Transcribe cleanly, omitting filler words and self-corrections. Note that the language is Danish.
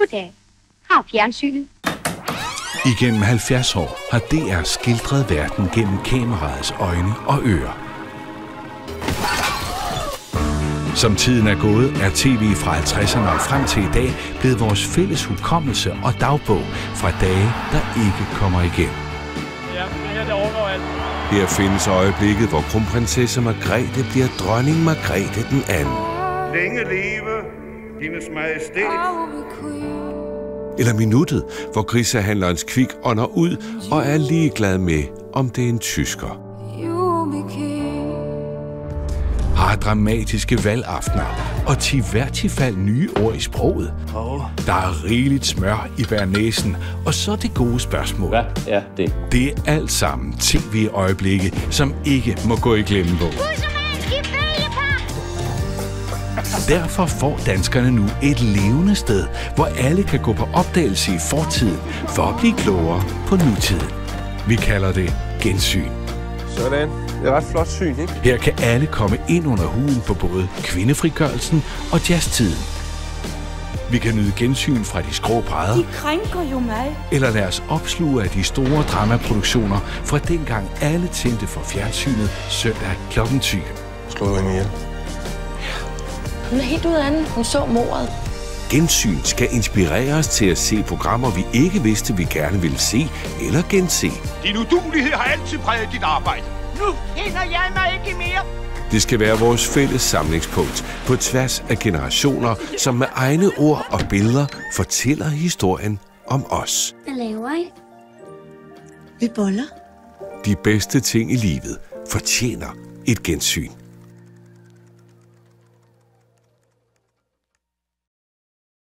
Goddag. Har fjernsynet. Igennem 70 år har DR skildret verden gennem kameraets øjne og ører. Som tiden er gået, er tv fra 50'erne og frem til i dag blevet vores fælles hukommelse og dagbog fra dage, der ikke kommer igen. Ja, det her det overgår alt. Her findes øjeblikket, hvor kronprinsesse Margrethe bliver dronning Margrethe den anden. Længe leve, hendes majestæt. Eller minuttet, hvor grisehandlerens kvik ånder ud og er ligeglad med, om det er en tysker. Har dramatiske valgaftener og hvert nye ord i sproget. Der er rigeligt smør i bærnæsen, og så det gode spørgsmål. Hvad er det? Det er alt sammen tv-øjeblikke, som ikke må gå i glemmebog. Derfor får danskerne nu et levende sted, hvor alle kan gå på opdagelse i fortiden for at blive klogere på nutiden. Vi kalder det gensyn. Sådan. Det er et ret flot syn, ikke? Her kan alle komme ind under huden på både kvindefrigørelsen og jazztiden. Vi kan nyde gensyn fra de skrå brædder. De krænker jo mig. Eller lad os opsluge af de store dramaproduktioner fra dengang alle tændte for fjernsynet søndag kl. 20. Slå du hende ihjel? Hun er helt ud af den. Hun så mordet. Gensyn skal inspirere os til at se programmer, vi ikke vidste, vi gerne ville se eller gense. Din uduelighed har altid præget dit arbejde. Nu finder jeg mig ikke mere. Det skal være vores fælles samlingspunkt på tværs af generationer, som med egne ord og billeder fortæller historien om os. Hvad laver I? Vi boller. De bedste ting i livet fortjener et gensyn.